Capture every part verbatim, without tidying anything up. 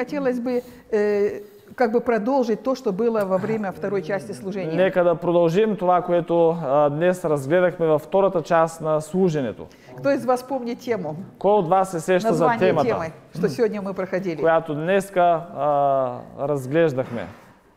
хотелось бы э, как бы продолжить то, что было во время второй части служения. Нека да продължим това, което а, днес разгледахме във втората част на служенето. Кто из вас помнит тему? Кой от вас се сеща за Название темата, темы, что сегодня мы проходили? която днеска а, разглеждахме?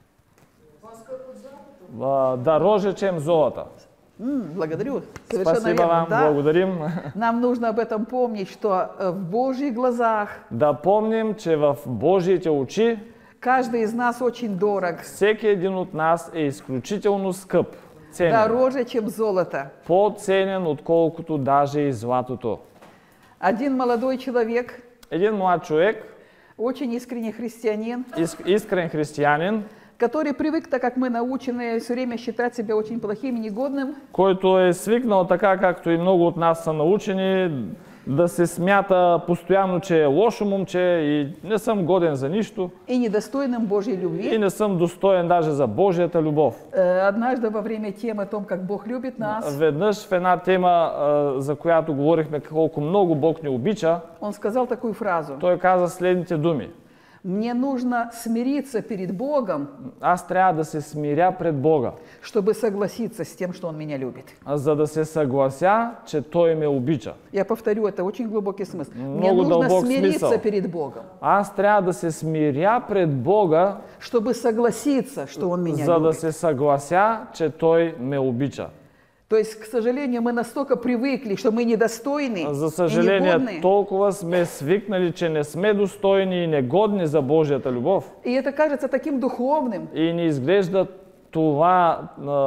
А, да рожечем золото. М, благодарю. Совершенно Спасибо верно. вам, Да. благодарим. Нам нужно об этом помнить, что э, в Божьих глазах Да помним, че в Божиите очи каждый из нас очень дорог, всеки един от нас е изключително скъп, ценен, дороже, чем золото. по-ценен, отколкото даже и златото. Один молодой человек, Един млад човек, очень искренний христианин, иск- искрен християнин, который привык, так как мы научены все время считать себя очень плохим и негодным, който е свикнал така, както и много от нас са научени, да се смята постоянно, че е лошо момче и не съм годен за нищо и недостойным Божьей и любви. не съм достоен даже за Божията любов. Э, Однажды во время темы о том, как Бог любит нас, Веднъж в една тема, а, за която говорихме колко много Бог ни обича, он сказал такую фразу: той каза следните думи. «Мне нужно смириться перед Богом, Аз трябва да се смиря пред Бога, чтобы согласиться с тем, что Он меня любит». за да се съглася, че Той ме обича. Я повторю, это очень глубокий смысл. Мне Много нужно дълбок смириться смисъл. перед Богом, Аз трябва да се смиря пред Бога, чтобы согласиться, что Он меня за да любит. се съглася, че Той ме обича. То есть, к сожалению, мы настолько привыкли, что мы недостойны За и съжаление, негодны. толкова сме свикнали, че не сме достойни и негодни за Божията любов. И это кажется таким духовным. И ни изглежда това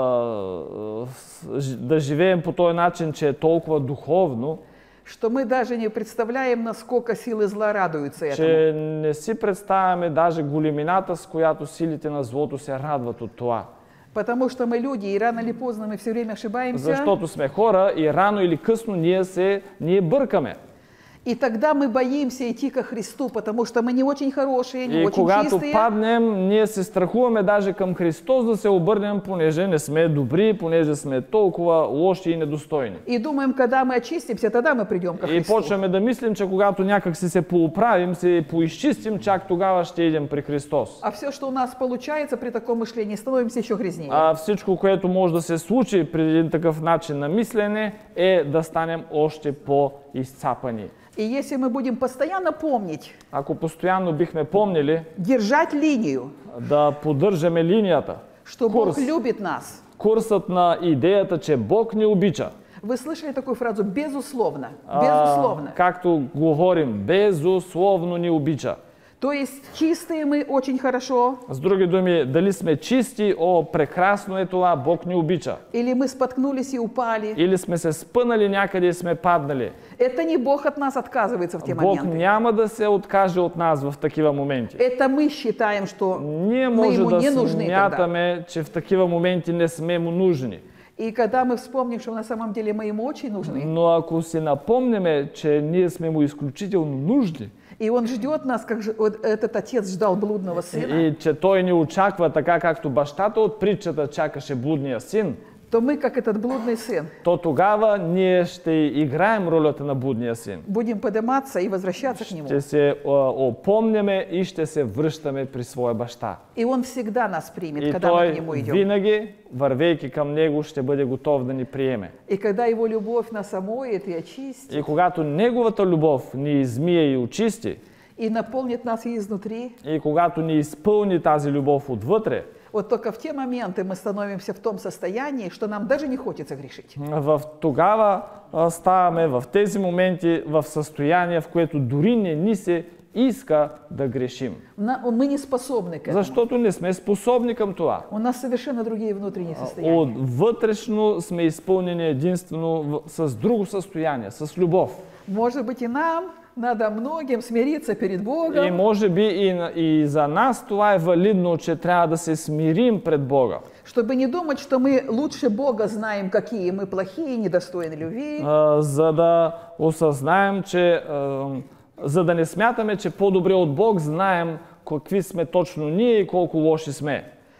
а, с- да живеем по този начин, че е толкова духовно, Что мы даже не представляем, насколько силы зла радуются этому. че не си представяме даже големината, с която силите на злото се радват от това. Потому что мы люди, и рано или поздно мы все время ошибаемся. Защото сме хора и рано или късно ние се ние бъркаме. И тогда мы боимся идти ко Христу, потому что мы не очень хорошие, не И очень когато чистые. паднем, ние се страхуваме даже към Христос да се обърнем, понеже не сме добри, понеже сме толкова лоши и недостойни. И думаем, когда мы очистимся, тогда мы придем ко И Христу. почваме да мислим, че когато някак си се поуправим, се поизчистим, чак тогава ще идем при Христос. А все, что у нас получается при таком мышлении, становимся еще грязнее. А всичко, което може да се случи при един такъв начин на мислене, е да станем още по-изцапани. И если мы будем постоянно помнить, Ако постоянно бихме помнили держать линию, да поддържаме линията, что Бог курс, любит нас. курсът на идеята, че Бог ни обича. Вы слышали такую фразу «безусловно»? А, Безусловно. както говорим, безусловно ни обича. То есть чистые мы очень хорошо, С други думи, дали сме чисти, о, прекрасно е това, Бог ни обича. или мы споткнулись и упали. Или сме се спънали някъде и сме паднали. Это не Бог от нас отказывается в те Бог моменты. няма да се откаже от нас в такива моменти. Это мы считаем, что Ние мы може ему да не нужны тогда. смятаме, че в такива моменти не сме му нужни. И когда мы вспомним, что на самом деле мы ему очень нужны, Но ако си напомняме, че ние сме му изключително нужни и он ждет нас, как же- вот этот отец ждал блудного сына, и че той ни очаква така, както бащата от притчата чакаше блудния син, то мы, как этот блудный сын, то тогава ние ще играем ролята на блудния син. будем подниматься и возвращаться к нему. Ще се а, опомняме и ще се връщаме при своя баща. И он всегда нас примет, И когда мы к той нему идем. винаги, вървейки към него, ще бъде готов да ни приеме. И когда его любовь нас омоет и очистит, И когато неговата любов ни измие и очисти, и наполнит нас и изнутри, и когато ни изпълни тази любов отвътре, вот только в те моменты мы становимся в том состоянии, что нам даже не хочется грешить. в тогава а, ставаме в тези моменти в състояние, в което дори не ни се иска да грешим. На- Мы не способны к этому. Защото не сме способни към това. У нас совершенно другие внутренние состояния. От вътрешно сме изпълнени единствено в- с друго състояние, с любов. Может быть, и нам надо многим смириться перед И Богом, може би и, на- и за нас това е валидно, че трябва да се смирим пред Бога. чтобы не думать, что мы лучше Бога знаем, какие мы плохие, недостойны любви, А, за да осъзнаем, че а, за да не смятаме, че по-добре от Бог знаем какви сме точно ние и колко лоши сме.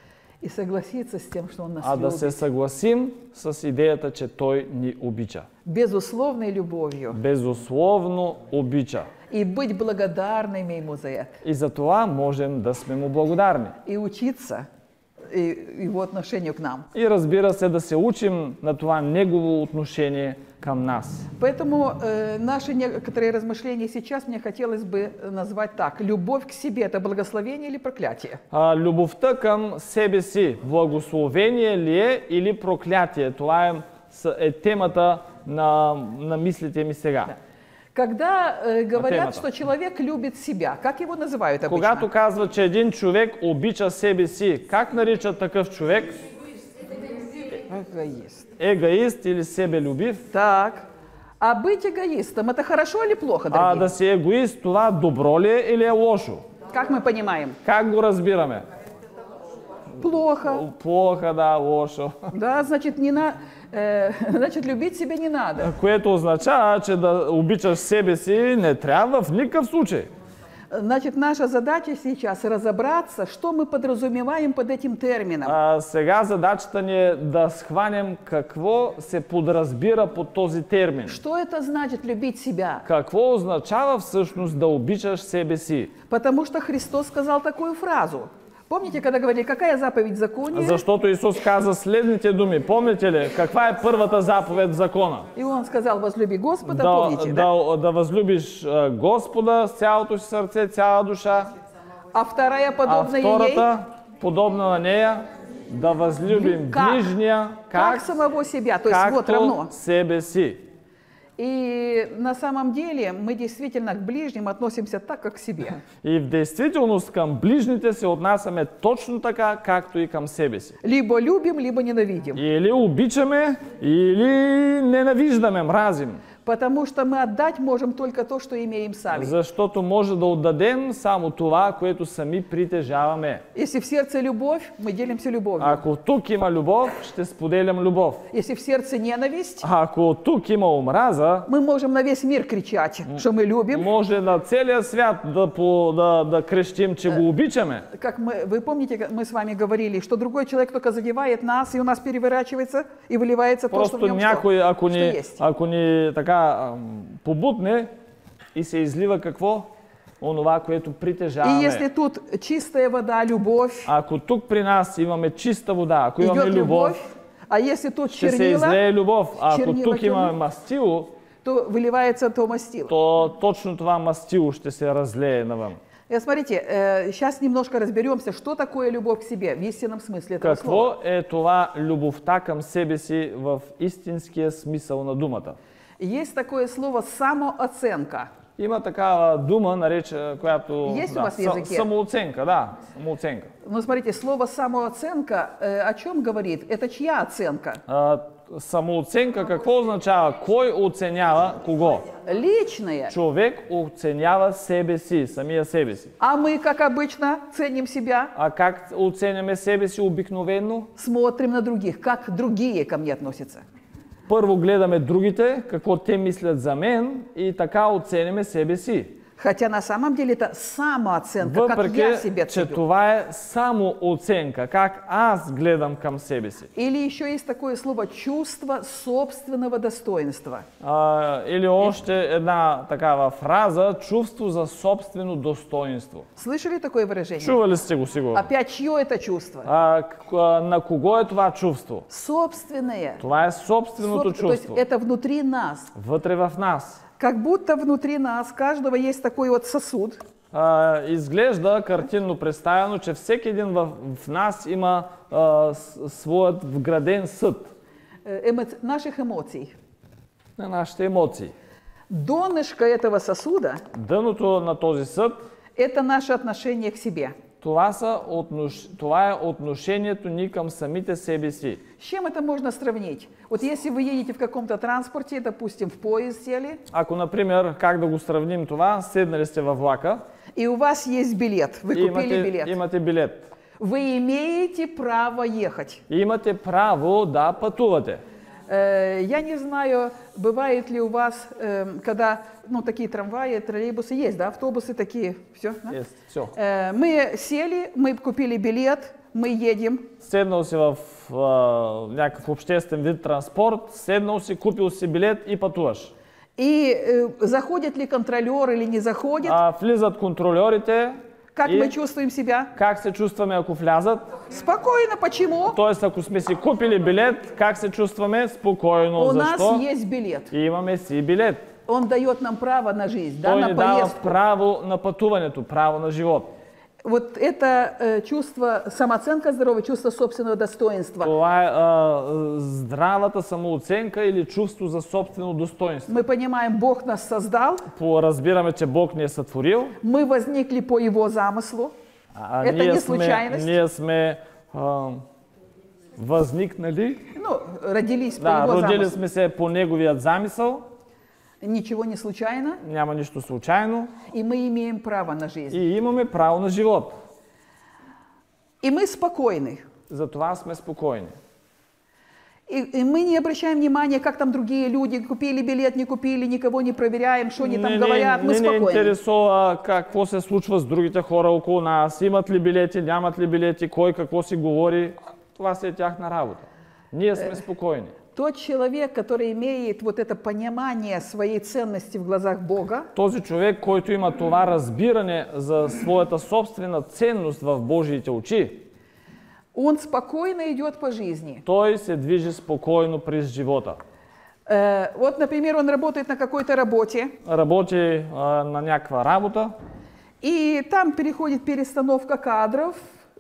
и согласиться с тем, что Он нас а да се любит. съгласим с идеята, че Той ни обича. Безусловной любовью. Безусловно обича. И быть благодарными Ему за это. И за това можем да сме Му благодарни. И учиться и Его отношению к нам. И разбира се, да се учим на това Негово отношение към нас. Поэтому э, наши некоторые размышления сейчас мне хотелось бы назвать так. Любовь к себе – это благословение или проклятие? А, любовта към себе си, благословение ли е или проклятие? Това е, с- е темата на, на мислите ми сега. Когда э, говорят, темата. что человек любит себя, как его называют обычно? Когато казва, че един човек обича себе си, как нарича такъв човек? Эгоист. Егоист или себелюбив? Так. А быть эгоистом – это хорошо или плохо, А дорогие? да си егоист, това добро ли е или е лошо? Как мы понимаем? Как го разбираме? Плохо. Плохо, да, лошо. Да, значит, не на, э, значит, любить себя не надо. Което означава, че да обичаш себе си не трябва в никакъв случай. Значит, наша задача сейчас разобраться, что мы подразумеваем под этим термином. А, сега задачата ни е да схванем какво се подразбира под този термин. Что это значит любить себя? Какво означава всъщност да обичаш себе си? Потому что Христос сказал такую фразу. Помните, когда говорили, какая заповедь в законе? Защото Исус каза следните думи. Помните ли, каква е първата заповед в закона? И Он сказал, возлюби Господа, Да, помните, да? да, да възлюбиш а, Господа с цялото си сърце, цяла душа. А вторая, А подобная ей, втората, подобна на нея, да възлюбим Как? ближния, как как, самого себя, то есть вот както равно. себе си. И на самом деле мы действительно к ближним относимся так, как к себе. И в действителност към ближните се отнасяме точно така, както и към себе си. Либо любим, либо ненавидим. Или обичаме, или ненавиждаме, мразим. Потому что мы отдать можем только то, что имеем сами. Защото може да отдадем само това, което сами притежаваме. Если в сердце любовь, мы делимся любовью. Ако тук има любов, ще споделям любов. Если в сердце ненависть, А ако тук има омраза, мы можем на весь мир кричать, что мы любим. може на целия свят да, по, да, да крещим, че го обичаме. Как мы, вы помните, как мы с вами говорили, что другой человек только задевает нас, и у нас переворачивается и выливается то, что в Просто нем някой, что, ако что ни, есть. ако ни така ам, побутне и се излива какво? Онова, което И притежаваме. если тут чистая вода, любовь, Ако тук при нас имаме чиста вода, ако имаме идет любов, любовь, а если тут ще се чернила, излее любов. А ако чернила, тук имаме чернила. мастило, то выливается то мастило. то точно това мастило ще се разлее навън. И смотрите, э, сейчас немножко разберемся, что такое любовь к себе в истинном смысле этого слова. Какво е това любовта към себе си в истинския смисъл на думата? Есть такое слово самооценка. Има такава дума, нарече, която... Есть у да, вас в са- языке? самооценка, да, самооценка. Но смотрите, слово самооценка э, о чем говорит? Это чья оценка? А, самооценка какво означава? Кой оценява кого? Личная. Човек оценява себе си, самия себе си. А мы, как обычно, ценим себя, А как оценяме себе си обикновено? смотрим на других, как другие ко мне относятся. Първо гледаме другите, какво те мислят за мен и така оценяме себе си. Хотя на самом деле это самооценка, как Въпреки, я себя че ценю. това е само оценка, как аз гледам към себе си. Или еще есть такое слово чувство собственного достоинства. А, или още една такава фраза, чувство за собствено достоинство. Слышали такое выражение? Чували сте го сигурно? Опять, чье это чувство? А, к- а, на кого е това чувство? Собственное. Това е собственото Соб- То есть чувство. это внутри нас. Вътре в нас. Как будто внутри нас, каждого есть такой вот сосуд, А, изглежда картинно представено, че всеки един в, в нас има а, с- своят вграден съд э, эмо- наших эмоций. на нашите емоции. Донышко этого сосуда Дъното на този съд, – это наше отношение к себе. това, са отнош... това е отношението ни към самите себе си. С чем это можно сравнить? Вот если вы едете в каком-то транспорте, допустим, в поезд сели, Ако, например, как да го сравним това, седнали сте във влака и у вас есть билет, вы и купили имате, билет, имате билет. вы имеете право ехать. И имате право да пътувате. Э, Я не знаю, бывает ли у вас, эм, когда, ну, такие трамваи, троллейбусы есть, да, автобусы такие, все. Есть, все. Мы сели, мы купили билет, Мы едем, седнал си в а, някакъв обществен вид транспорт, седнал си, купил си билет и пътуваш. и э, заходит ли контролер или не заходит, А, влизат контролерите как и мы чувствуем себя? как се чувстваме ако влязат? Спокойно. Почему? Тоест, ако сме си купили билет, как се чувстваме? Спокойно. У Защо? нас есть билет. И имаме си билет. Он дает нам право на жизнь, да, Той на ни дава поездку. право на пътуването, право на живот. Вот это э, чувство, самооценка здоровая, чувство собственного достоинства. Това е а, здравата самооценка или чувство за собствено достоинство. Мы понимаем, Бог нас создал, По, разбираме, че Бог ни е сътворил. мы возникли по Его замыслу. А, Это ние не сме, случайност. ние сме а, възникнали, Ну, родились по да, Его родили замыслу. сме се по Неговият замисъл, Ничего не случайно, няма нищо случайно и мы имеем право на жизнь. и имаме право на живот. И мы спокойны. Затова сме спокойни. И, и мы не обращаем внимания, как там другие люди, купили билет, не купили, никого не проверяем, что они там не, говорят, мы не, не спокойны. интересува какво се случва с другите хора около нас, имат ли билети, нямат ли билети, кой какво си говори. Това си е тяхна работа. Ние сме спокойни. Тот человек, который имеет вот это понимание своей ценности в глазах Бога, Този човек, който има това разбиране за своята собствена ценност в Божиите очи, он спокойно идет по жизни. той се движи спокойно през живота. Э, вот, например, он работает на какой-то работе, Работи а, на някаква работа и там переходит перестановка кадров,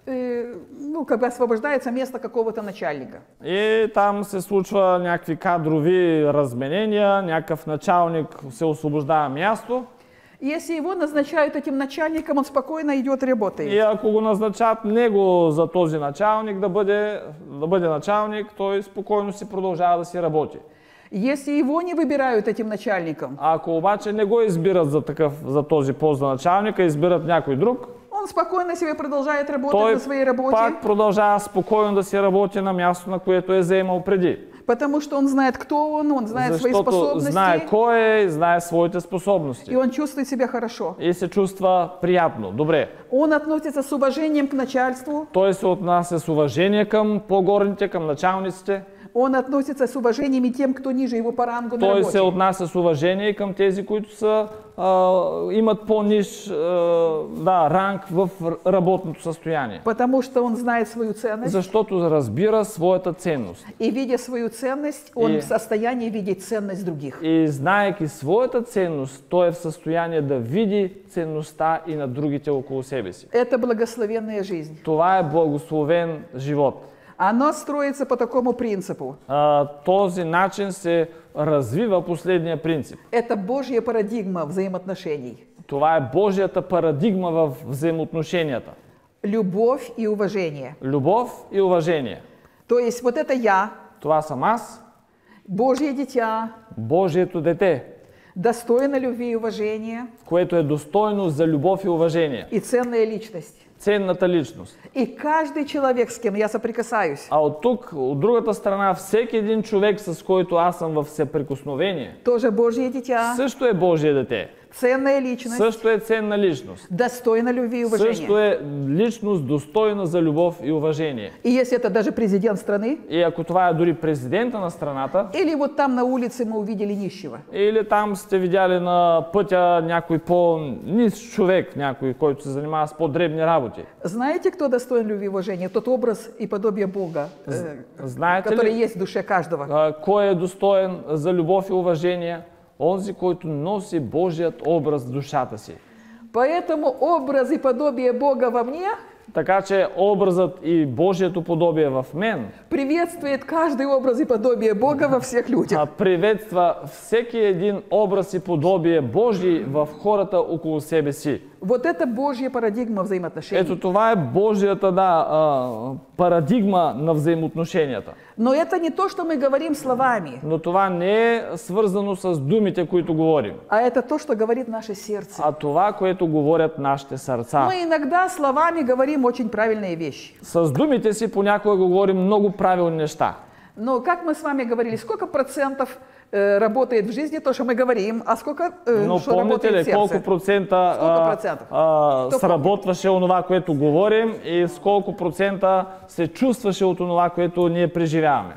э, ну, как бы освобождается место какого-то начальника. и там се случва някакви кадрови разменения, някакъв началник се освобождава място. Если его назначают этим начальником, он спокойно идет и работает. И ако го назначат него за този началник да бъде, да бъде началник, той спокойно си продължава да си работи. Если его не выбирают этим начальником, А ако обаче не го избират за, такъв, за този пост за началника, избират някой друг, он спокойно себе продолжает работать той на своей работе, пак продължава спокойно да си работи на място, на което е заемал преди. потому что он знает, кто он, он знает свои Защото способности, знае кой е, знае своите способности. и он чувствует себя хорошо. И се чувства приятно, добре. Он относится с уважением к начальству, Той се отнася с уважение към по-горните, към началниците. он относится с уважением и тем, кто ниже его по рангу на Той се работе. отнася с уважение към тези, които са, а, имат по-ниш а, да, ранг в работното състояние. Потому что он знает свою ценность, Защото разбира своята ценност. и видя свою ценность, он И- в состоянии видеть ценность других. И знаейки своята ценност, той е в състояние да види ценността и на другите около себе си. Это благословенная жизнь. Това е благословен живот. Оно строится по такому принципу. А, този начин се развива последния принцип. Это Божья парадигма взаимоотношений. Това е Божията парадигма в взаимоотношенията. Любовь и уважение. Любов и уважение. То есть вот это я, Това съм аз, Божье дитя, Божието дете, достойно любви и уважения което е достойно за любов и уважение. и ценная личность. Ценната личност. И каждый человек, с кем я соприкасаюсь, А от тук, от другата страна, всеки един човек, с който аз съм в съприкосновение, тоже Божье дитя, също е Божие дете. ценная личность, Също е ценна личност. достойна любви и Също уважения. е личност достойна за любов и уважение. И если это даже президент страны, И ако това е дори президента на страната, или вот там на улице мы увидели нищего, или там сте видяли на пътя някой по-низ човек, някой, който се занимава с по-дребни работи. знаете, кто достоин любви и уважения? Тот образ и подобие Бога, э, Знаете который ли, есть в душе каждого. а, кой е достоен за любов и уважение? Онзи, който носи Божият образ в душата си. Поэтому образ и подобие Бога во мне Така че образът и Божието подобие в мен приветствует каждый образ и подобие Бога во всех людях. а приветства всеки един образ и подобие Божий в хората около себе си. Вот это Божья парадигма взаимоотношений. Ето това е Божията да, а, парадигма на взаимоотношенията. Но это не то, что мы говорим словами, Но това не е свързано с думите, които говорим, а это то, что говорит наше сердце. а това, което говорят нашите сърца. Мы иногда словами говорим очень правильные вещи. С думите си понякога говорим много правилни неща. Но как мы с вами говорили, сколько процентов э, работает в жизни то, что мы говорим, а сколько э, Но что помните работает ли в колко сердце? процента Сколько а, процентов? а, Кто сработваше онова, което говорим и с колко процента се чувстваше от онова, което ние преживяваме?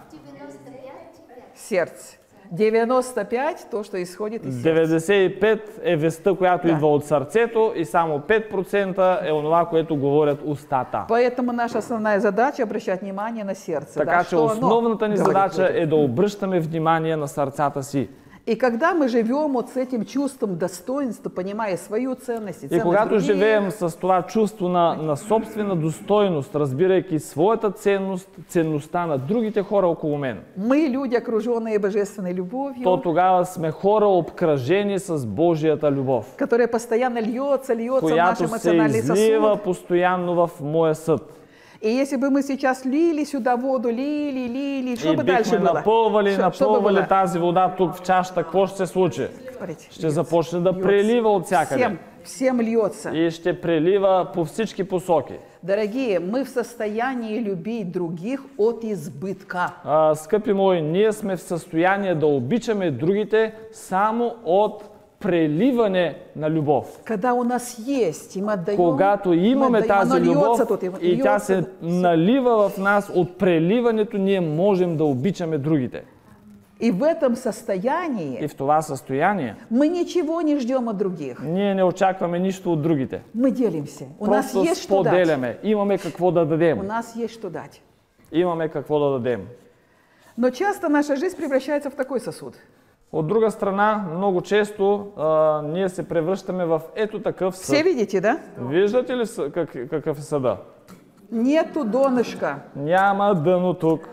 Сердце. девяносто пять то, что исходит из сердца. деветдесет и пет е вестта, която Да. идва от сърцето и само пет процента е онова, което говорят устата. Поэтому наша основная задача обращать внимание на сердце. Така да, че что оно основната ни говорит задача людям. е да обръщаме внимание на сърцата си. И когда мы живем вот с этим чувством достоинства, понимая свою ценность и И ценность когато других, живеем с това чувство на, на собствена достойност, разбирайки своята ценност, ценността на другите хора около мен, мы, люди, окруженные божественной любовью, то тогава сме хора обкръжени с Божията любов, которая постоянно льется, льется в наш която се эмоциональный излива сосуд. постоянно в моя съд. И если бы мы сейчас лили сюда воду, лили, лили, что И бы дальше бихме было? напълвали, Что- что бы напълвали было? тази вода тук в чашата, какво ще се случи? Смотрите, Ще льется, започне да льется. прелива от всякъде. Всем, всем льется. И ще прелива по всички посоки. Дорогие, мы в состоянии любить других от избытка. А, скъпи мои, ние сме в състояние да обичаме другите само от преливане на любов. Когда у нас есть, и мы отдаем, Когато имаме мы отдаем, тази оно любов льется тут, и, и тя льется се тут. налива в нас, от преливането ние можем да обичаме другите. И в этом состоянии И в това състояние мы ничего не ждем от других. ние не очакваме нищо от другите. Мы делимся. У нас Просто есть что дать. споделяме. Имаме какво да У дадем. нас есть что дать. Имаме какво да дадем. Но часто наша жизнь превращается в такой сосуд. От друга страна, много често а, ние се превръщаме в ето такъв Все съд. видите, да? Виждате ли съ- как, какъв е съда? Нету донышка. Няма дъно тук.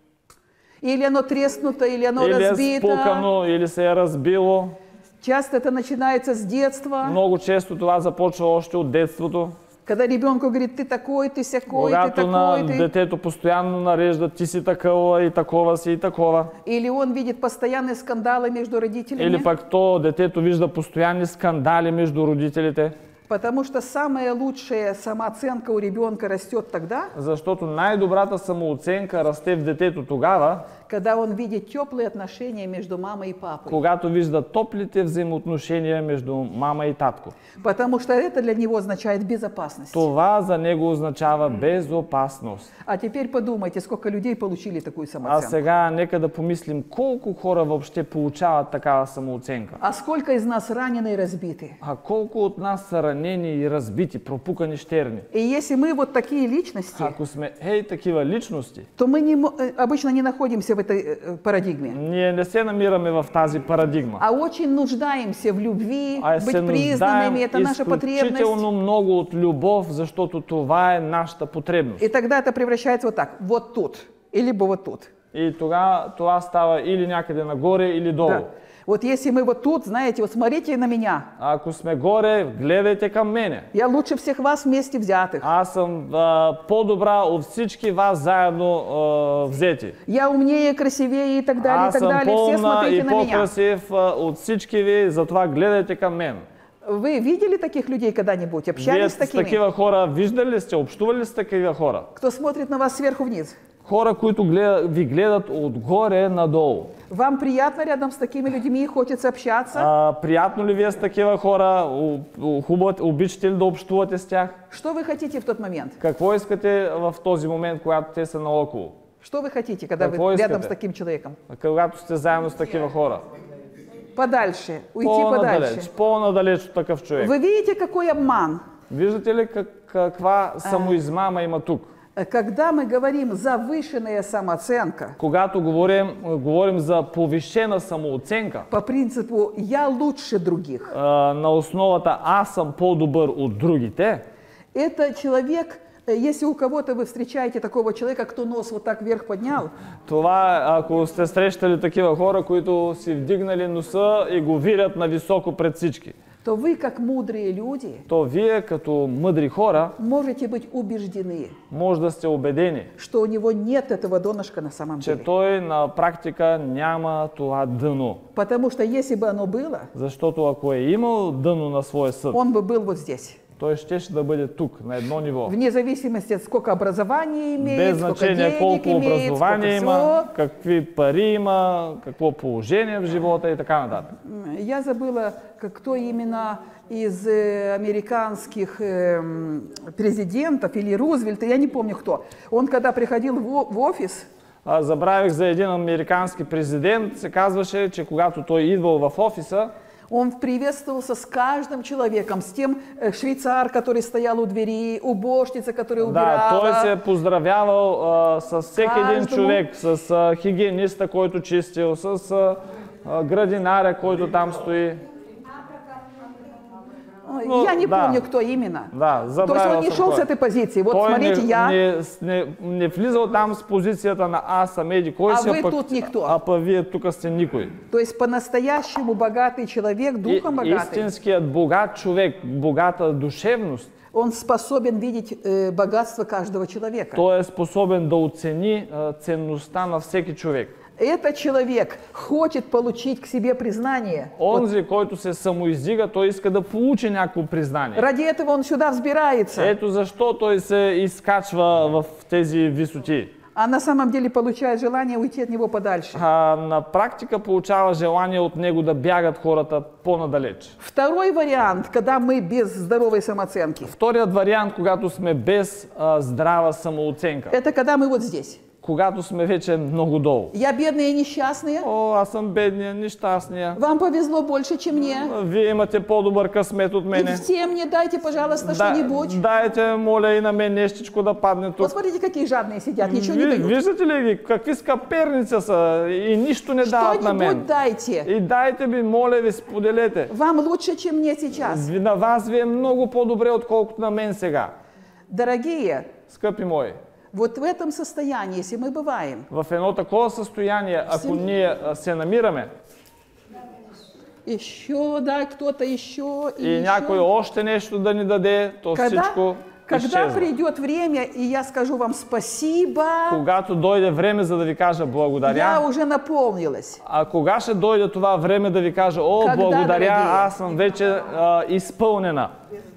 Или оно треснуто, или оно Или е разбито. спукано, или се е разбило. Часто это начинается с детства. Много често това започва още от детството. Когда ребенку говорит, ты такой, ты сякой, ты Когато на такой, ты... детето постоянно нарежда ти си такова и такова си и такова. Или он видит постоянные скандалы между родителями. Или пък то детето вижда постоянни скандали между родителите. Потому что самая лучшая самооценка у ребенка растет тогда, Защото най-добрата самооценка расте в детето тогава, когда он видит теплые отношения между мамой и папой. когато вижда топлите взаимоотношения между мама и татко. Потому что это для него означает безопасность. Това за него означава безопасност. А теперь подумайте, сколько людей получили такую А самооценку. сега нека да помислим колко хора въобще получават такава самооценка. А сколько из нас ранены и разбиты. А колко от нас са ранени и разбити, пропукани щерни. И если мы вот такие личности, Ако сме ей такива личности, то мы не, мо- э, обычно не находимся в этой э, парадигме. ние не се намираме в тази парадигма. А очень нуждаемся в любви, А се быть признанными, нуждаем это наша потребность. изключително много от любов, защото това е нашата потребност. И тогда это превращается вот так, вот тут, или бы вот тут. И тогава това става или някъде нагоре, или долу. Да. Вот если мы вот тут, знаете, вот смотрите на меня, А ако сме горе, гледайте към мене. я лучше всех вас вместе взятых. Аз съм а, по-добра от всички вас заедно а, взети. Я умнее, красивее и так далее, и Аз так съм далее. Все по-умна смотрите и на меня. по-красив а, от всички ви, затова гледайте към мен. Вы видели таких людей когда-нибудь? Вие Общались с с такими? такива хора виждали ли сте, общували ли с такива хора? Кто смотрит на вас сверху вниз? Хора, които гледат, ви гледат отгоре надолу. Вам приятно рядом с такими людьми, хочется общаться? А, приятно ли ви е с такива хора? У- у- Хубаво, обичате ли да общувате с тях? Что вы хотите в тот момент? Какво искате в този момент, когато те са наоколо? Что вы хотите, когда Какво вы искате? рядом с таким человеком? Когато сте заедно с такива хора? Подальше, уйти По-надалеч, подальше. по-надалеч от такъв човек. Вы видите, какой обман? Виждате ли как, каква самоизмама има тук? Когда мы говорим завышенная самооценка, Когато говорим, говорим за повишена самооценка, по принципу «я лучше других», а, на основата аз съм по-добър от другите, это человек, э, если у кого-то вы встречаете такого человека, кто нос вот так вверх поднял, това ако сте срещали такива хора, които си вдигнали носа и го вирят на високо пред всички, то вы, как мудрые люди, то вие като мъдри хора можете быть убеждены, може да сте убедени, что у него нет этого донышка на самом че деле. той на практика няма това дъно. Потому что если бы оно было, Защото ако е имал дъно на своя съд, он бы был вот здесь. той щеше да бъде тук, на едно ниво. Вне зависимости от сколько образования имеет, Без сколько значение денег колко имеет, образование сколько има, всего. какви пари има, какво положение в живота и така нататък. Я забыла, как- кто именно из э, американских эм, президентов или Рузвельта, я не помню кто. Он когда приходил в, о- в офис, А, забравих за един американски президент, се казваше, че когато той идвал в офиса, он приветствовался с каждым человеком, с тем э, швейцар, который стоял у двери, уборщица, которая да, той убирала. се е поздравявал а, с всеки един Каждому. човек, с а, хигиениста, който чистил, с а, а, градинаря, който там стои. Ой, ну, я не да. помню, кто именно. Да, То есть забравил он не съм шел кой. с этой позиции. Вот Той смотрите, не, я... не, не, не влизал там с позицията на аз съм еди кой А си, вы пък, тут никто. а па вие тук сте никой. То есть по-настоящему богатый человек, И, духом богатый, истинският богат човек, богата душевност, он способен видеть э, богатство каждого человека. той е способен да оцени а, ценността на всеки човек. Этот человек хочет получить к себе признание. Онзи, който се самоиздига, той иска да получи някакво признание. Ради этого он сюда взбирается. Ето защо той се изкачва в тези висоти. А на самом деле получает желание уйти от него подальше. А, на практика получава желание от него да бягат хората по-надалеч. Второй вариант, когда мы без здоровой самооценки, Вторият вариант, когато сме без а, здрава самооценка, это когда мы вот здесь. когато сме вече много долу. Я бедная и несчастная. О, аз съм бедния, нещастния. Вам повезло больше, чем мне. Вие имате по-добър късмет от И мене. все мне дайте, пожалуйста, Да, что-нибудь. дайте, моля, и на мен нещичко да падне тук. Вот смотрите, какие жадные сидят, ничего не Ви, дают. виждате ли ги? Какви скъперница са и нищо не дават на мен. Что-нибудь дайте. И дайте ми, моля ви, споделете. Вам лучше, чем мне сейчас. Ви- На вас ви е много по-добре, отколкото на мен сега. Дорогие, Скъпи мои, вот в этом состоянии, если мы бываем, в едно такова състояние, ако Всем- ние а, се намираме еще дай кто-то еще и, и еще. някой още нещо да ни даде, то Когда, всичко когда изчезва. придет время, и я скажу вам спасибо, Когато дойде време, за да ви кажа я благодаря, уже наполнилась. а кога ще дойде това време да ви кажа, о, Когда, благодаря, дорогие? аз съм вече а, изпълнена.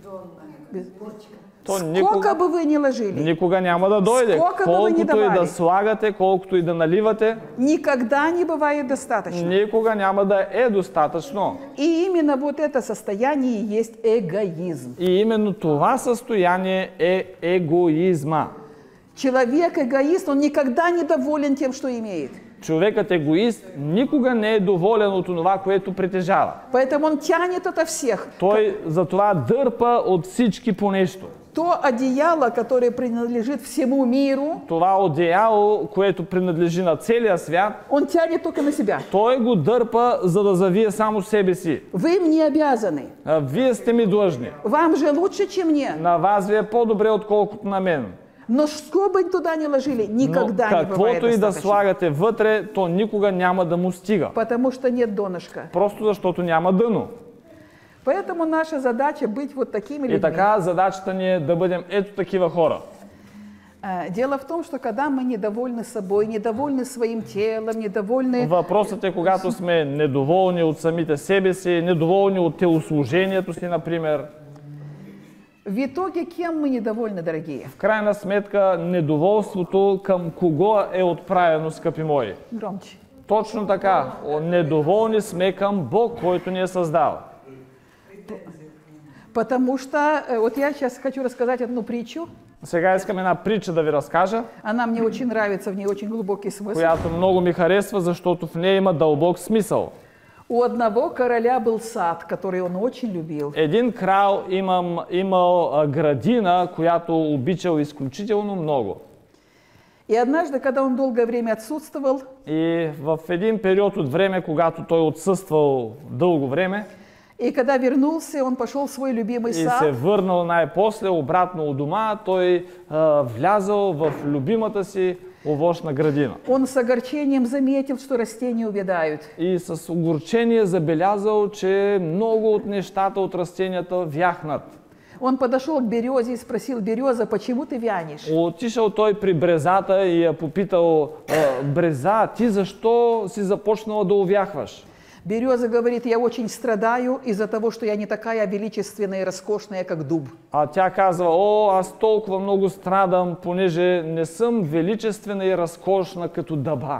То Сколько никога, бы вы ни ложили, никога няма да дойде. Сколько бы ви ни Колкото и давали. да слагате, колкото и да наливате, никогда не бывает достаточно. никога няма да е достатъчно. И именно вот это состояние и есть эгоизм. И именно това състояние е егоизма. Человек эгоист, он никогда не доволен тем, что имеет. Човекът егоист никога не е доволен от това, което притежава. Поэтому он тянет ото всех. Той затова дърпа от всички по нещо. То одеяло, которое принадлежит всему миру, Това одеяло, което принадлежи на целия свят, он тянет только на себя. той го дърпа, за да завие само себе си. Вы мне обязаны. А, Вие сте ми длъжни. Вам же лучше, чем мне. На вас ви е по-добре, отколкото на мен. Но что бы туда ни ложили, Но никогда не бывает каквото и да достаточно. слагате вътре, то никога няма да му стига. Потому что нет донышка. Просто защото няма дъно. Поэтому наша задача быть вот такими И людьми. така задачата ни е да бъдем ето такива хора. А, Дело в том, что когда мы недовольны собой, недовольны своим телом, недовольны... Въпросът е, когато сме недоволни от самите себе си, недоволни от телослужението си, например. В итоге кем мы недовольны, дорогие? В крайна сметка, недоволството към кого е отправено, скъпи мои? Громче. Точно така. О, недоволни сме към Бог, който ни е създал. Потому что, э, вот я сейчас хочу рассказать одну притчу. Сега искам една притча да ви разкажа, Она мне очень нравится, в ней очень глубокий смысл. която много ми харесва, защото в нея има дълбок смисъл. У одного короля был сад, который он очень любил. Един крал имам, имал а, градина, която обичал изключително много. И однажды, когда он долгое время отсутствовал, И в един период от време, когато той отсъствал дълго време и когда вернулся, он пошел в свой любимый и се сад, върнал най-после обратно у дома, той а, влязал в любимата си овощна градина. он с огорчением заметил, что растения увядают. И с огорчение забелязал, че много от нещата от растенията вяхнат. Он подошел к березе и спросил: береза, почему ты вянешь? Отишъл той при брезата и я попитал: бреза, ти защо си започнала да увяхваш? Береза говорит, я очень страдаю из-за того, что я не такая величественная и роскошная, как дуб. А тя казва, о, аз толкова много страдам, понеже не съм величествена и разкошна като дъба.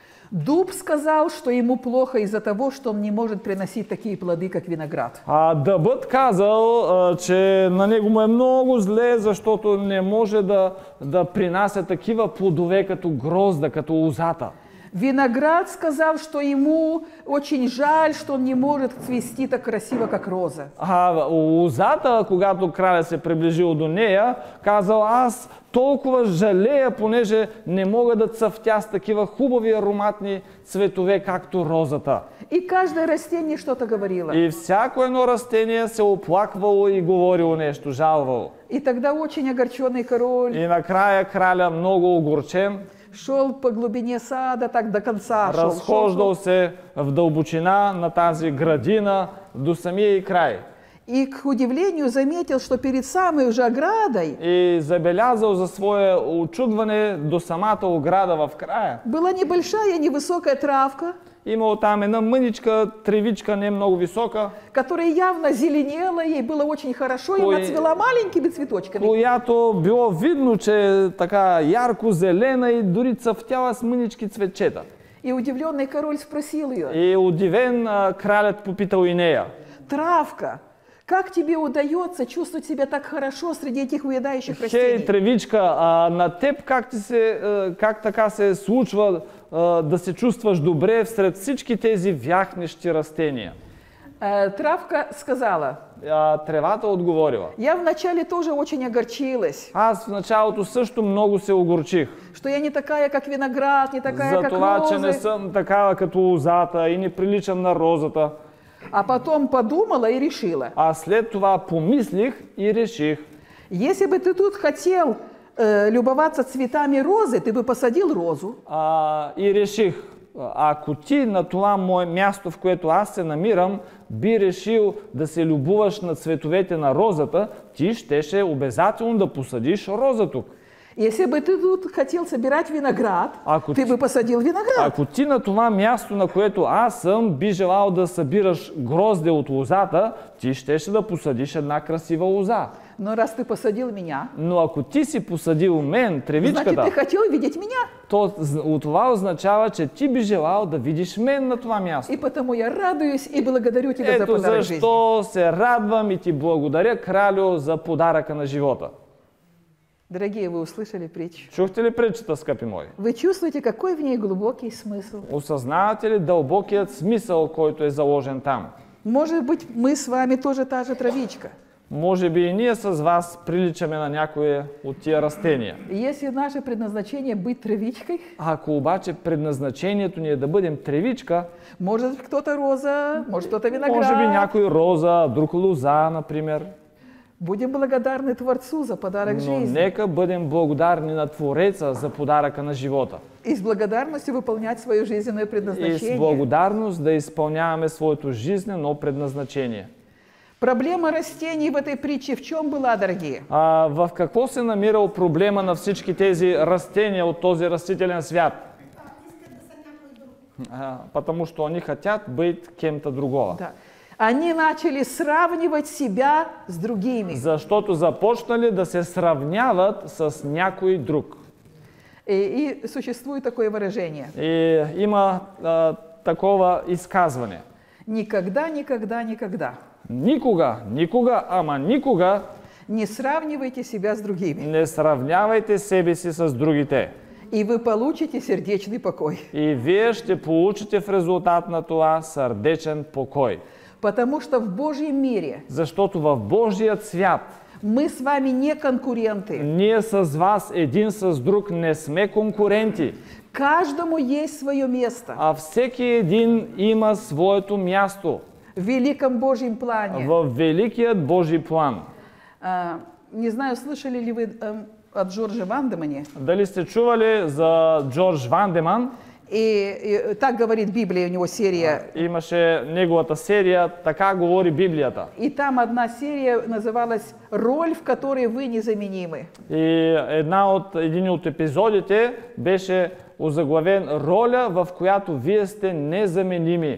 Дуб сказал, что ему плохо из-за того, что он не может приносить такие плоды, как виноград. А дъбът казал, а, че на него му е много зле, защото не може да, да принася такива плодове като грозда, като лозата. Виноград сказал, что ему очень жаль, что он не может цвести так красиво, как роза. А лозата, когато краля се приближил до нея, казал, аз толкова жалея, понеже не мога да цъфтя с такива хубави ароматни цветове, както розата. И каждое растение что-то говорило. И всяко едно растение се оплаквало и говорило нещо, жалвало. И тогда очень огорченный король И накрая краля, много огорчен, шел по глубине сада, так до конца шел. разхождал се в дълбочина на тази градина до самия и край. И, к удивлению, заметил, что перед самой уже оградой И забелязал за свое очудване до самата ограда в края. была небольшая невысокая травка, Имало там една мъничка, тревичка, не много висока, которая явно зеленела, ей было очень хорошо, и Ой. она цвела маленькими цветочками. която било видно, че е така ярко зелена и дори цъфтяла с мънички цветчета. И удивленный король спросил ее: И удивен а, кралят попитал и нея. травка, как тебе удается чувствовать себя так хорошо среди этих уедающих Хей, растений? тревичка, а на теб как, ти се, а, как така се случва а, да се чувстваш добре всред всички тези вяхнещи растения? Э, Травка сказала: А, тревата отговорила. я вначале тоже очень огорчилась, Аз в началото също много се огорчих. что я не такая, как виноград, не такая, За как това, че не розы. съм такава като лозата и не приличам на розата. А потом подумала и решила: А след това помислих и реших. если бы ты тут хотел э, любоваться цветами розы, ты бы посадил розу. А, и реших, ако ти на това мое място, в което аз се намирам, би решил да се любуваш на цветовете на розата, ти щеше обязателно да посадиш роза тук. Если бы ты тут хотел собирать виноград, Ако ты ти- бы посадил виноград. Ако ти на това място, на което аз съм, би желал да събираш грозде от лозата, ти щеше да посадиш една красива лоза. Но раз ты посадил меня, Но ако ти си посадил мен, значит, тревичката, ты хотел видеть меня. то з- от това означава, че ти би желал да видиш мен на това място. И потому я радуюсь и благодарю тебя за Ето подарок жизни. защо се радвам и ти благодаря, кралю, за подаръка на живота. Дорогие, вы услышали притчу? Чухте ли притчата, скъпи мои? Вы чувствуете, какой в ней глубокий смысл? Осъзнавате ли дълбокият смисъл, който е заложен там? Может быть, мы с вами тоже та же травичка. Може би и ние с вас приличаме на някое от тия растения. И если наше предназначение быть травичкой, Ако обаче предназначението ни е да бъдем тревичка, может быть, кто-то роза, может, кто-то виноград. може би някой роза, друг лоза, например. Будем благодарны Творцу за подарок Но жизни. нека бъдем благодарни на Твореца за подаръка на живота. И с благодарностью выполнять свое жизненное И с предназначение. благодарност да изпълняваме своето жизнено предназначение. Проблема растений в этой притче в чем была, дорогие? А, в какво се намирал проблема на всички тези растения от този растителен свят? А, потому что они хотят быть кем-то другого. Да. Они начали сравнивать себя с другими. Защото започнали да се сравняват с някой друг. И, и существует такое выражение. И има а, такова изказване. Никогда, никогда, никогда Никога, никога, ама никога не сравнивайте себя с другими. не сравнявайте себе си с другите. И вы получите сердечный покой. И вие ще получите в резултат на това сърдечен покой. Потому что в Божьем мире Защото в Божият свят мы с вами не конкуренты. ние с вас един с друг не сме конкуренти, Каждому есть свое место а всеки един има своето място в великом Божьем плане. в великият Божий план. А, не знаю, слышали ли вы эм, от Джорджа Вандемани. Дали сте чували за Джордж Вандеман? И, и так говорит Библия, у него серия. Имаше неговата серия "Така говори Библията". И там одна серия называлась «Роль, в которой вы незаменимы». И една от, един от епизодите беше озаглавен "Роля, в която вие сте незаменими".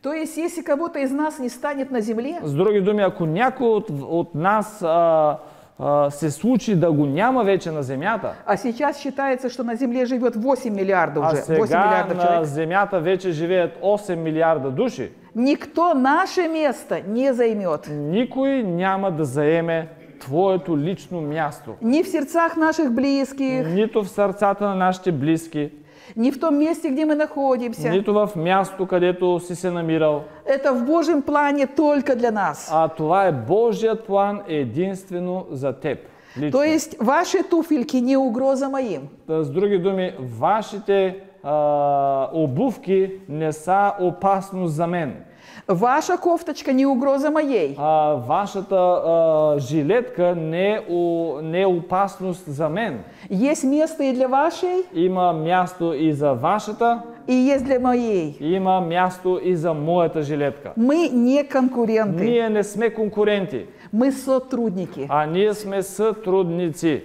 То есть, если кого-то из нас не станет на земле, С други думи, ако някой от, от нас а, а, се случи да го няма вече на земята, а сейчас считается, что на земле живет восемь миллиардов а уже, восемь сега миллиардов на человек, земята вече живеят осем милиарда души, никто наше место не займет. никой няма да заеме твоето лично място. Ни в сердцах наших близких, Нито в сърцата на нашите близки, ни в том месте, где мы находимся. нито в място, където си се намирал. Это в Божьем плане только для нас. А това е Божият план единствено за теб. Лично. То есть ваши туфельки не угроза моим. С други думи, вашите а, обувки не са опасност за мен. Ваша кофточка не угроза моей. А, вашата а, жилетка не е, о, не е опасност за мен. Есть место и для вашей, Има място и за вашата, и есть для моей. има място и за моята жилетка. Мы не конкуренты, Ние не сме конкуренти, мы сотрудники. а ние сме сътрудници.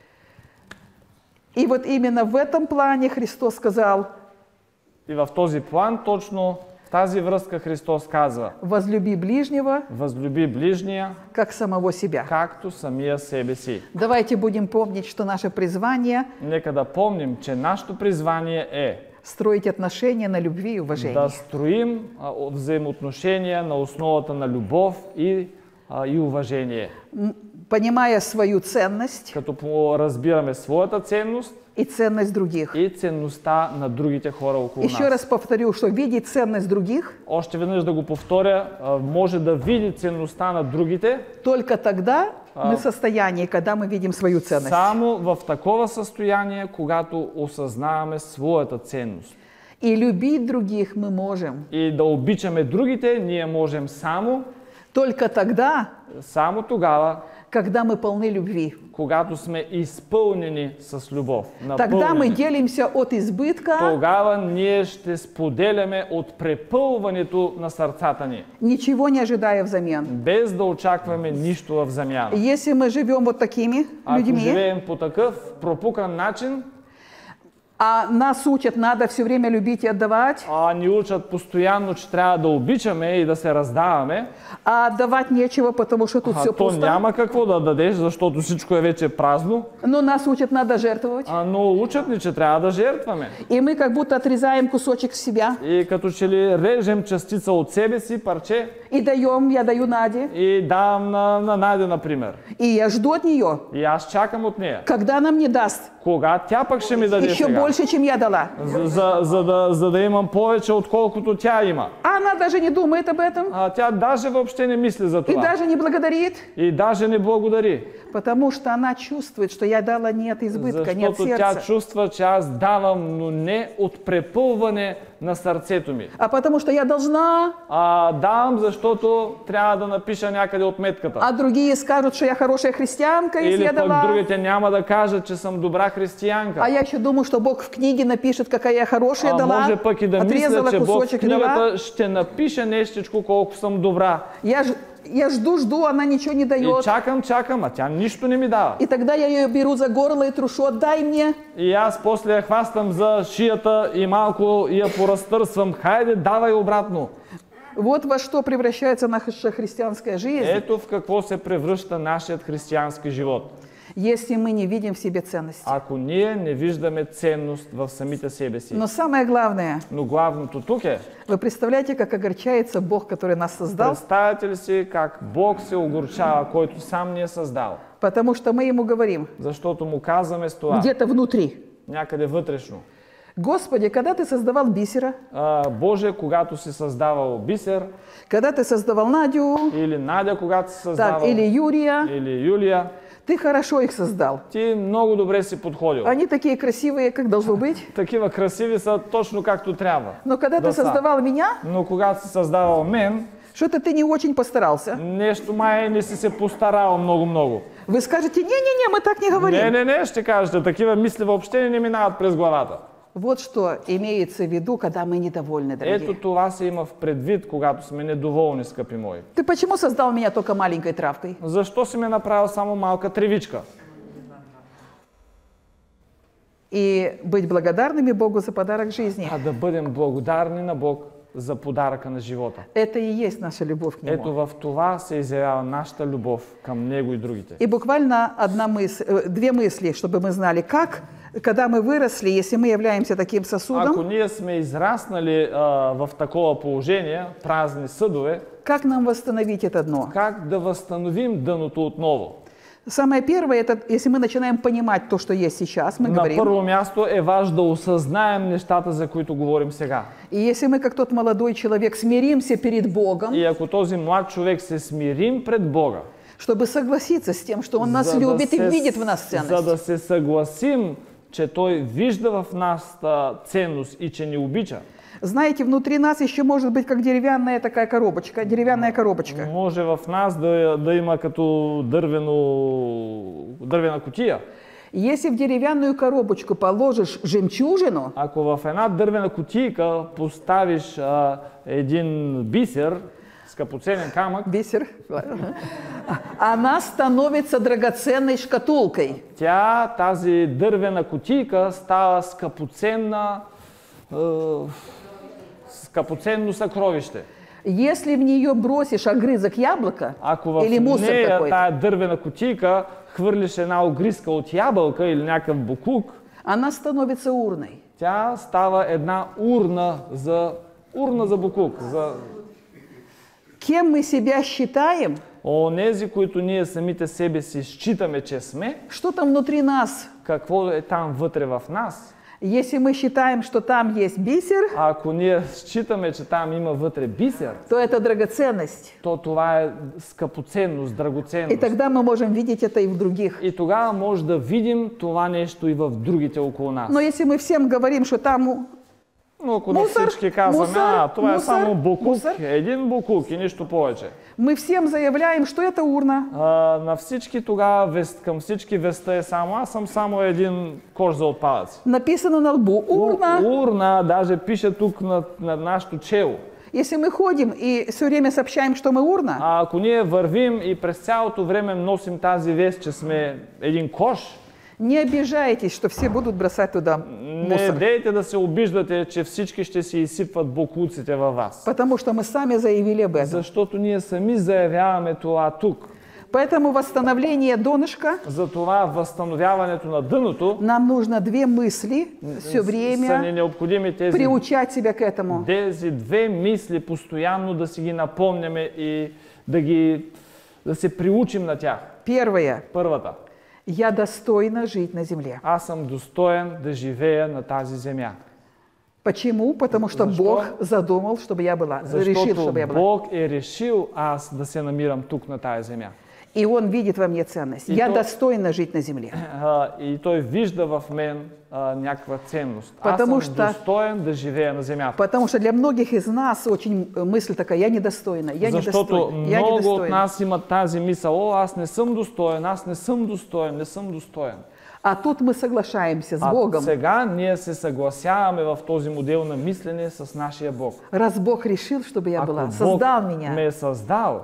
И вот именно в этом плане Христос сказал: И в този план точно в тази връзка Христос казва: возлюби ближнего, възлюби ближния, как самого себя. както самия себе си. Давайте будем помнить, что наше призвание Нека да помним, че нашето призвание е строить отношения на любви и уважении. да строим а, о- взаимоотношения на основата на любов и, а, и уважение. М, Понимая свою ценность Като по- разбираме своята ценност и ценность других. и ценността на другите хора около Еще нас. раз повторю, что видеть ценность других Още веднъж да го повторя, а, може да види ценността на другите только тогда мы в состоянии, когда мы видим свою ценность. само в такова състояние, когато осъзнаваме своята ценност. И любить других мы можем И да обичаме другите, ние можем само, только тогда, само тогава, когда мы полны любви. когато сме изпълнени с любов. Тогда мы Напълнени. делимся от избытка, Тогава ние ще споделяме от препълването на сърцата ни, ничего не ожидая взамен. без да очакваме нищо в замяна. Если мы живем вот такими Ако людьми, живеем по такъв пропукан начин, а нас учат, надо все время любить и отдавать, а ни учат постоянно, че трябва да обичаме и да се раздаваме, а отдавать нечего, потому что тут а все то пусто. няма какво да дадеш, защото всичко е вече празно, Но нас учат, надо жертвовать. а, но учат ни, че трябва да жертваме. И мы как будто отрезаем кусочек себя И като че ли режем частица от себе си, парче, и даем, я даю Наде, и давам на, на Надя, например. и я жду от нее, И аз чакам от нея. когда она мне даст Кога тя пък ще ми даде еще сега? больше, чем я дала. За, за, за, да, за да имам повече, отколкото тя има. А она даже не думает об этом А тя даже въобще не мисли за и това. даже не благодарит, И даже не благодари. потому что она чувствует, что я дала не от избытка, не от Защото тя сердца, чувства, че аз давам, но не от препълване на сърцето ми. а потому что я должна, А давам, защото трябва да напиша някъде отметката. а другие скажут, что я хорошая христианка, если Или я пък дала. другите няма да кажат, че съм добра християнка. А я еще думаю, что Бог в книге напишет, какая я хорошая А дала, може пък и да мисля, отрезала че Бог в кусочек и дала. книгата ще напише нещичко колко съм добра. Я, ж- я жду, жду, она ничего не И дает. чакам, чакам, а тя нищо не ми дава. И тогда я ее беру за горло и трушу, отдай мне. И аз после я хвастам за шията и малко я поразтърсвам. Хайде, давай обратно. Вот во что превращается наша христианская жизнь, Ето в какво се превръща нашият християнски живот. если мы не видим в себе ценности. Ако ние не виждаме ценност в самите себе си. Но самое главное, Но главното тук е, вы представляете, как огорчается Бог, который нас создал, представете ли си как Бог се огорчава, който сам ни е създал? потому что мы ему говорим, Защото му казваме с това, где-то внутри: някъде вътрешно. Господи, когда ты создавал бисера, А, Боже, когато си създавал Бисер, когда ты создавал Надю, или Надя, когато си так, създавал, или Юрия, или Юлия, ты хорошо их создал. ти много добре си подходил. Они такие красивые, как должно быть. Такива красиви са точно както трябва. Но когда Да ты са. создавал меня, Но когато си създавал мен, что-то ты не очень постарался. нещо май не си се постарал много-много. Вы скажете: не-не-не, мы так не говорим. Не, не, не, ще кажете, такива мисли въобще не минават през главата. Вот что имеется в виду, когда мы недовольны, дорогие. Ето това се има в предвид, когато сме недоволни, скъпи мои. Ты почему создал меня только маленькой травкой? Защо си ме направил само малка тревичка? И быть благодарными Богу за подарок жизни. А да бъдем благодарни на Бог за подаръка на живота. Это и есть наша любовь к Ето Нему. в това се изявява нашата любов към Него и другите. И буквально одна мысль, э, две мысли, чтобы мы знали, как, когда мы выросли, если мы являемся таким Ако сосудом, ние сме израснали а, в такова положение, празни съдове, как нам восстановить это дно? как да възстановим дъното отново? Самое первое, это если мы начинаем понимать то, что есть сейчас, мы На говорим, първо място е важно да осъзнаем нещата, за които говорим сега. и если мы, как тот молодой человек, смиримся перед Богом, И ако този млад човек се смирим пред Бога, чтобы согласиться с тем, что Он нас за да любит и се- видит в нас за ценность. да се съгласим, че Той вижда в нас а, ценност и че ни обича, Знаете, внутри нас еще может быть как деревянная такая коробочка, деревянная коробочка. може в нас да, да има като дървено, дървена кутия. Если в деревянную коробочку положишь жемчужину, Ако в една дървена кутийка поставиш а, един бисер, скъпоценен камък, бисер, она становится драгоценной шкатулкой. тя, тази дървена кутийка, става скъпоценна, е, скъпоценно съкровище. Если в нее бросишь огрызок яблока Ако в или мусор нея, какой-то, тая дървена кутийка, хвърлиш една огризка от ябълка или някакъв буклук, она становится урной. тя става една урна за, урна за буклук. За Кем мы себя считаем, онези, които ние самите себе си считаме, че сме, что там внутри нас? какво е там вътре в нас. Если мы считаем, что там есть бисер, А ако ние считаме, че там има вътре бисер, то это драгоценность. то това е скъпоценност, И драгоценност. тогда мы можем видеть это и в других. И тогава може да видим това нещо и в другите около нас. Но если мы всем говорим, что там Но ако на Мусор, всички казваме, мусор, а, това е мусор, само буклук, мусор. един буклук и нищо повече. мы всем заявляем, что это урна, А, на всички тогава, вест, към всички веста е само, аз съм само един кош за отпадъци. написано на лбу урна. У- Урна, даже пише тук на, на нашето чело. Если мы ходим и все время сообщаем, что мы урна, А ако ние вървим и през цялото време носим тази вест, че сме един кош, не обижайтесь, что все будут бросать туда не мусор. дейте да се обиждате, че всички ще си изсипват буклуците във вас. Потому что мы сами заявили об этом. Защото ние сами заявяваме това тук. Поэтому восстановление донышка Затова възстановяването на дъното нам нужно две мысли все са ни время необходими тези, приучать себя к этому. тези две мисли, постоянно да си ги напомняме и да, ги, да се приучим на тях. Первое. Първата. Я достойна жить на земле. Аз съм достоен да живея на тази земя. Почему? Потому что Защо? Бог задумал, чтобы я была, решил, Защото чтобы я была. Бог е решил аз да се намирам тук на тази земя. И Он видит во мне ценность. И Я то- достойна жить на земле. А, и Той вижда в мен а, някаква ценност. Потому аз съм що- достоен да живея на земята. Потому что для многих из нас очень э, мысль такая: я недостойна, я Защото недостойна, я много от недостойна. нас имат тази мисъл: о, аз не съм достоен, аз не съм достоен, не съм достоен. А тут мы соглашаемся с А Богом. сега ние се съгласяваме в този модел на мислене с нашия Бог. Раз Бог решил, чтобы я Ако была, Бог создал ме меня, е създал,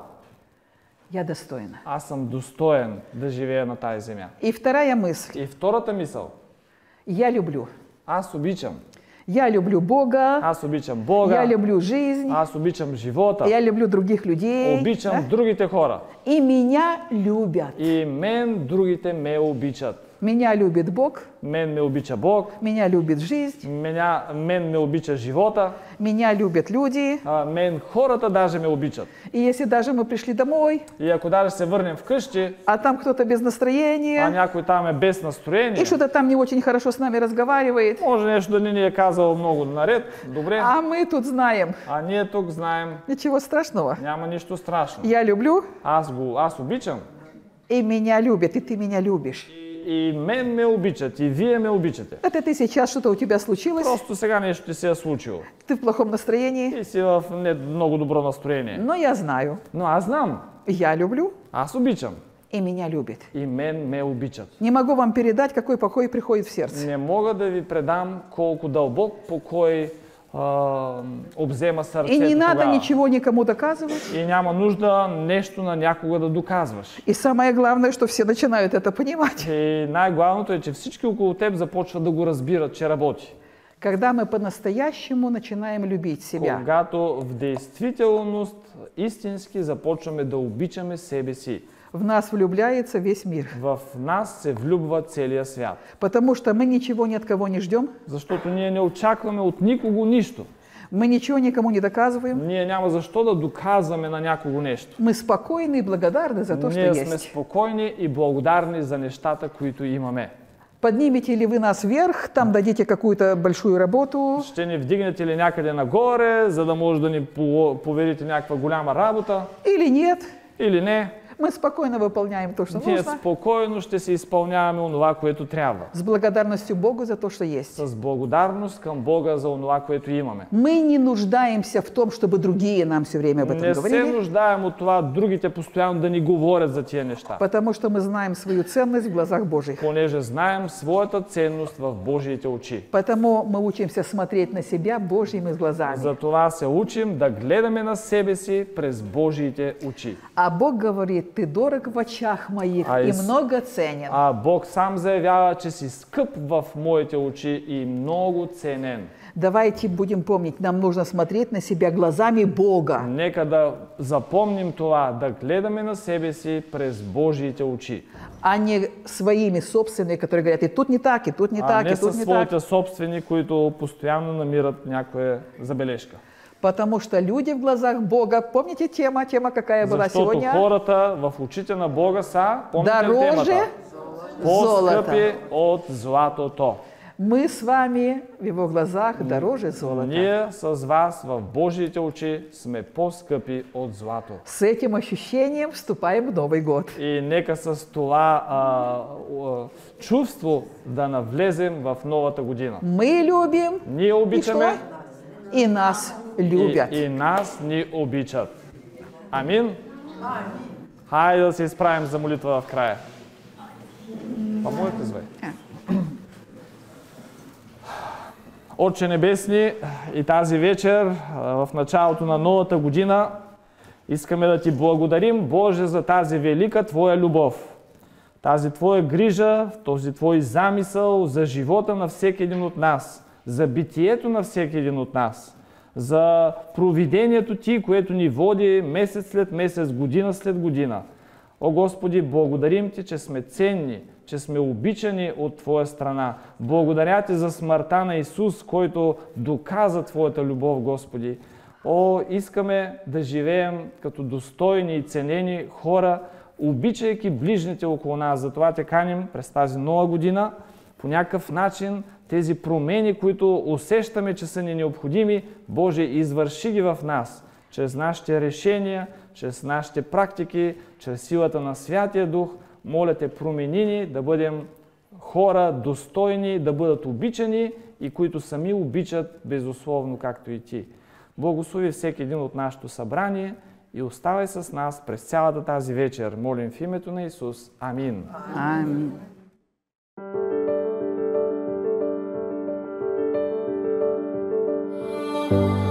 я достойна. аз съм достоен да живея на тази земя. И вторая мысль. И втората мисъл: Я люблю. аз обичам. Я люблю Бога, Аз обичам Бога, я люблю жизнь, аз обичам живота, я люблю других людей. обичам да? другите хора. И меня любят. И мен другите ме обичат. Меня любит Бог, Мен ме обича Бог, меня любит жизнь, меня, мен ме обича живота, меня любят люди. а мен хората даже ме обичат. И если даже мы пришли домой, И ако даже се върнем вкъщи, а там кто-то без а настроения, някой там е без настроение, и что-то там не очень хорошо с нами разговаривает, може нещо да не ни е казал много наред, добре, а мы тут знаем, а ние тук знаем, ничего страшного. няма нищо страшно. Я люблю, Аз го, аз обичам. и меня любят, и ты меня любишь. И, и мен ме обичат, и вие ме обичате. Это ты сейчас что-то у тебя случилось, Просто сега нещо ти се е случило. ты в плохом настроении, Ти си в не много добро настроение. но я знаю, Но аз знам, я люблю, аз обичам. и меня любят. И мен ме обичат. Не могу вам передать, какой покой приходит в сердце. Не мога да ви предам колко дълбок покой а, обзема сърцето И не надо тогава. ничего никому доказывать. И няма нужда нещо на някога да доказваш. И самое главное, что все начинают это понимать. И най-главното е, че всички около теб започват да го разбират, че работи. Когда мы по-настоящему начинаем любить себя. Когато в действителност истински започваме да обичаме себе си. В нас влюбляется весь мир. В нас се влюбва целия свят. Потому что мы ничего ни от кого не ждем. Защото ние не очакваме от никого нищо. Мы ничего никому не доказываем. Ние няма защо да доказваме на някого нещо. Мы спокойны и благодарны за то, что Ние сме есть. спокойни и благодарни за нещата, които имаме. Поднимете ли вы нас вверх, там дадите какую-то большую работу. Ще ни вдигнете ли някъде нагоре, за да може да ни поверите някаква голяма работа? Или нет. Или не? Мы спокойно выполняем то, что Ние нужно. спокойно ще се изпълняваме онова, което трябва. С благодарностью Богу за то, что есть. С благодарност към Бога за онова, което имаме. Мы не нуждаемся в том, чтобы другие нам все время об этом Не се говорили. нуждаем от това другите постоянно да ни говорят за тия неща. Потому что мы знаем свою ценность в глазах Божьих. Понеже знаем своята ценност в Божиите очи. Потому мы учимся смотреть на себя Божьими глазами. Затова се учим да гледаме на себе си през Божиите очи. А Бог говорит: ты дорог в очах моих А и из- много ценен. А Бог сам заявява, че си скъп в моите очи и много ценен. Давайте будем помнить, нам нужно смотреть на себя глазами Бога. Нека да запомним това, да гледаме на себе си през Божиите очи. А не своими собственными, которые говорят: и тут не так, и тут не А так, не и тут със не своите так. собствени, които постоянно намират някоя забележка. Потому что люди в глазах Бога, помните тема, тема какая была Защото сегодня? хората в очите на Бога са, помните ли Дороже темата? золота. По-скъпи от златото. Мы с вами в Его глазах дороже золота. Ние с вас в Божиите очи сме по-скъпи от злато. С этим ощущением вступаем в Новый год. И нека с това а, а, чувство да навлезем в новата година. Мы любим, Ние и что? обичаме И нас любят. и, и нас ни обичат. Амин? Хайде да се изправим за молитва в края. Помолите, звай. Отче Небесни, и тази вечер, в началото на новата година, искаме да Ти благодарим, Боже, за тази велика Твоя любов, тази Твоя грижа, този Твой замисъл за живота на всеки един от нас, за битието на всеки един от нас, за провидението Ти, което ни води месец след месец, година след година. О Господи, благодарим Ти, че сме ценни, че сме обичани от Твоя страна. Благодаря Ти за смъртта на Исус, който доказа Твоята любов, Господи. О, искаме да живеем като достойни и ценени хора, обичайки ближните около нас. Затова Те каним през тази нова година по някакъв начин тези промени, които усещаме, че са ни необходими, Боже, извърши ги в нас, чрез нашите решения, чрез нашите практики, чрез силата на Святия Дух. Моля Те, промени ни да бъдем хора достойни, да бъдат обичани и които сами обичат безусловно, както и Ти. Благослови всеки един от нашето събрание и оставай с нас през цялата тази вечер. Молим в името на Исус. Амин. Аминь.